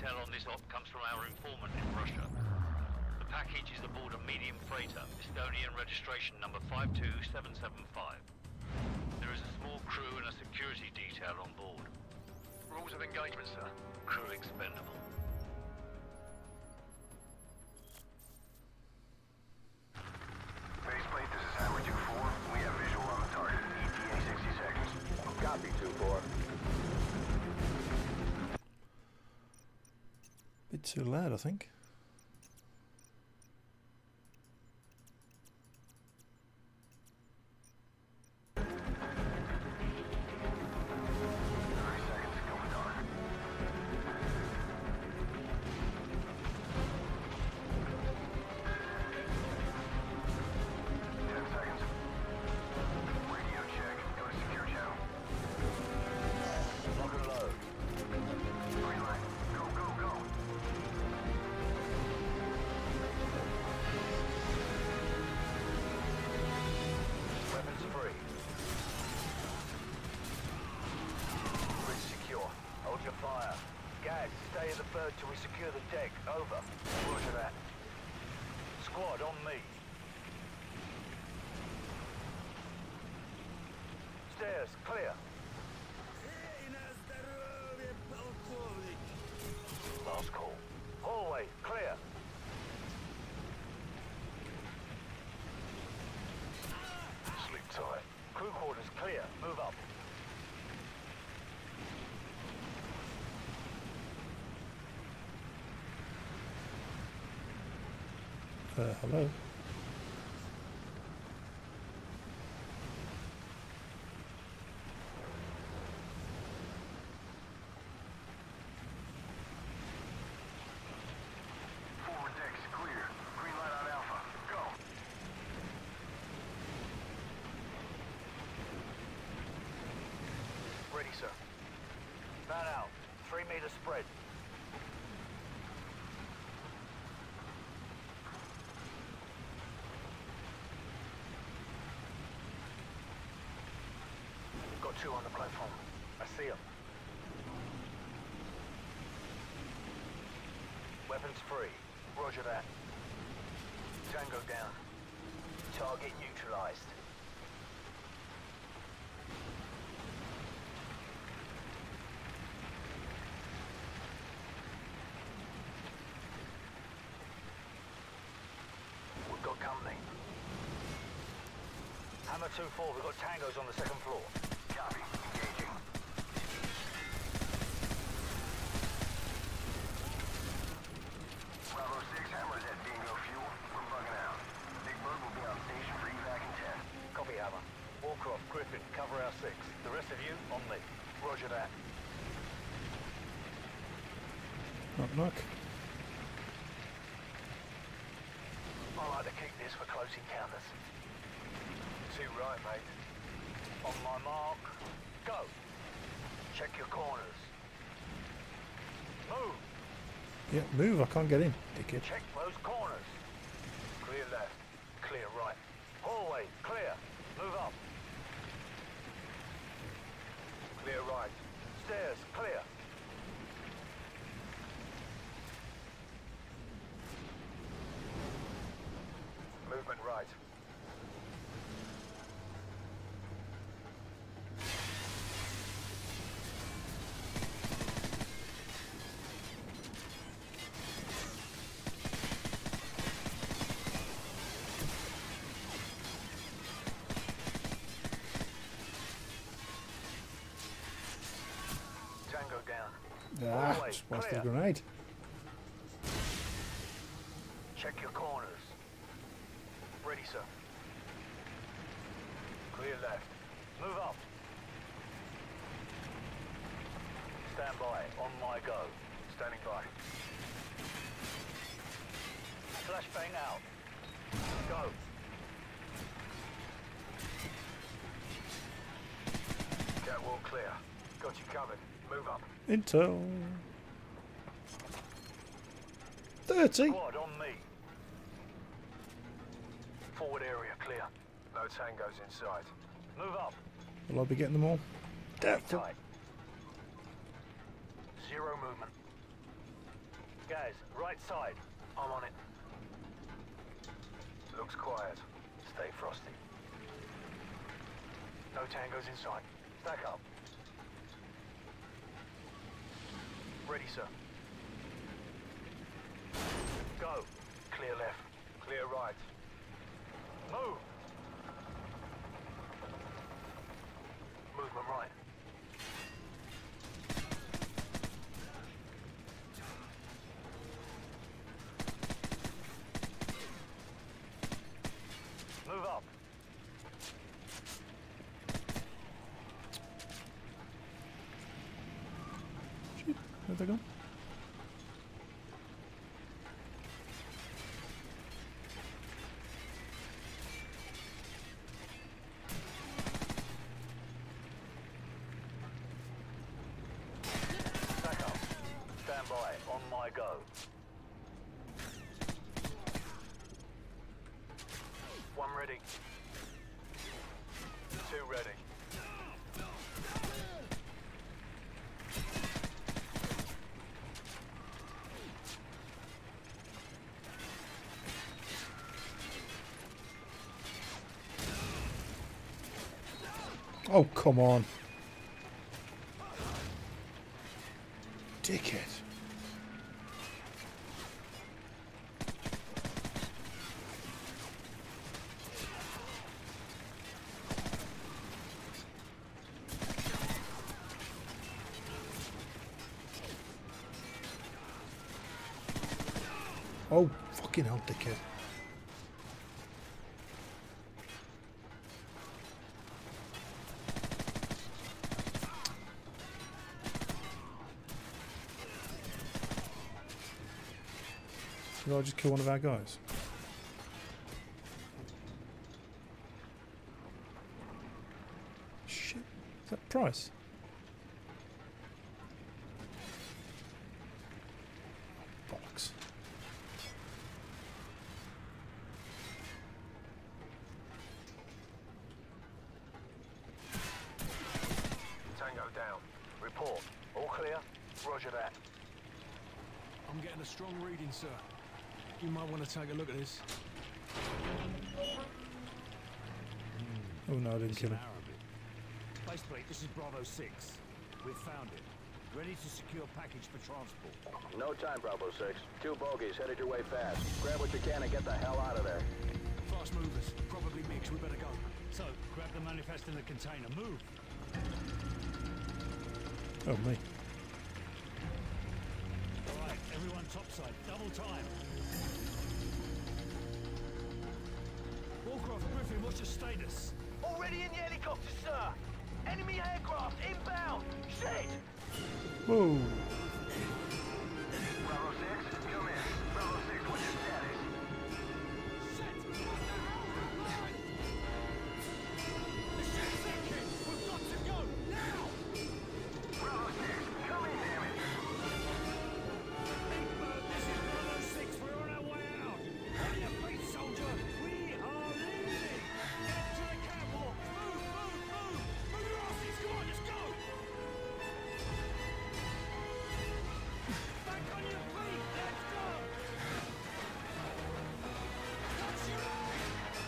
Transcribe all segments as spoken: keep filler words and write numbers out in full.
intel on this op comes from our informant in Russia. The package is aboard a medium freighter, Estonian registration number five two seven seven five. There is a small crew and a security detail on board. Rules of engagement, sir. Crew expendable. Faceplate, this is Hammer two four. We have visual on the target. E T A sixty seconds. Copy, two four. Bit too loud, I think. Till we secure the deck. Over. Roger that. Squad, on me. Stairs, clear. Last call. Hallway, clear. Sleep tight. Crew quarters, clear. Move up. Uh, hello? Forward decks clear. Green light on Alpha. Go. Ready, sir. Man out. Three meter spread. Got two on the platform. I see them. Weapons free. Roger that. Tango down. Target neutralized. We've got company. Hammer two four, we've got tangos on the second floor. Copy. Engaging. Bravo six, Hammer's at bingo fuel. We're bugging out. Big Bird will be on station for evac in ten. Copy, Hammer. Warcroft, Griffin, cover our six. The rest of you, on me. Roger that. Knock knock. I like to keep this for close encounters. Too right, mate. On my mark, go. Check your corners. Move. Yeah, move, I can't get in, dickhead. Check those corners. Clear left, clear right. Hallway, clear. Move up. Clear right. Stairs, clear. Movement right. Tango down. Ah, Hallway, just wasted a clear. grenade. Check your corners. Ready, sir. Clear left. Move up. Stand by. On my go. Standing by. Flashbang out. Go. Catwalk clear. Got you covered. Move up. Intel. thirty. Squad on me. Forward area clear. No tangos inside. Move up. Will I be getting them all? Stay Doubtful. tight. Zero movement. Gaz, right side. I'm on it. Looks quiet. Stay frosty. No tangos in sight. Stack up. Ready, sir. Go. Clear left. Clear right. Move! Movement right. Move up. Shit, where'd they go? Back up. Stand by. On my go. One ready. Two ready. Oh, come on. Dickhead. Oh, fucking hell, dickhead. Did I just kill one of our guys? Shit. Is that Price? Bollocks. Tango down. Report. All clear? Roger that. I'm getting a strong reading, sir. You might want to take a look at this. Oh no, I didn't kill him. Arabic. Faceplate, this is Bravo six. We've found it. Ready to secure package for transport. No time, Bravo six. Two bogies headed your way fast. Grab what you can and get the hell out of there. Fast movers. Probably mixed. We better go. So, grab the manifest in the container. Move. Oh, me. All right, everyone topside. Double time. Warcraft Griffin, what's your status? Already in the helicopter, sir! Enemy aircraft inbound! Shit! Whoa. Bravo six, come in. Bravo six, what's your status? Shit! What the hell? Run! The ship's sinking! We've got to go! Now! Bravo six, come in, damn it! Big Bird, this is Bravo six. We're on our way out. On your feet, soldier. We are leaving. Get to the catwalk. Move, move, move. Move your asses. Come on, just go. Back on your feet. Let's go. Touch your aim.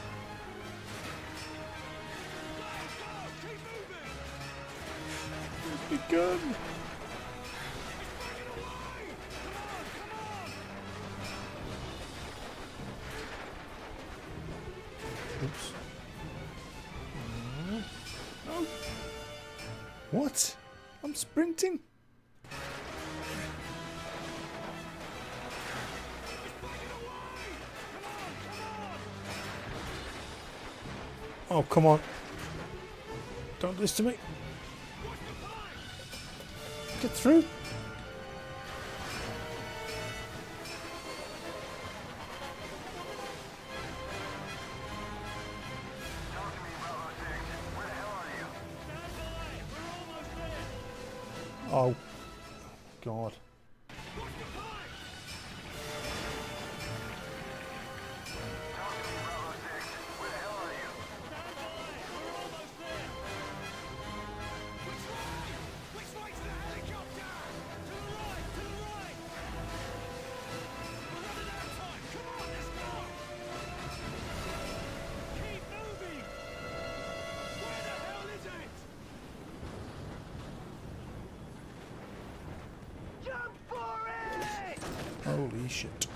Go, go. Keep moving. Where's my gun? It's breaking away. Come on, come on. Oops. No. What? I'm sprinting? Oh, come on. Don't do this to me. Get through. Talk to me, Bravo six. Where the hell are you? Stand by. We're almost there. Oh, God. What's the time? Talk to me, Bravo six. Where the hell are you? Stand by. We're almost there. Which way? Which way to the helicopter? To the right. To the right. Holy shit.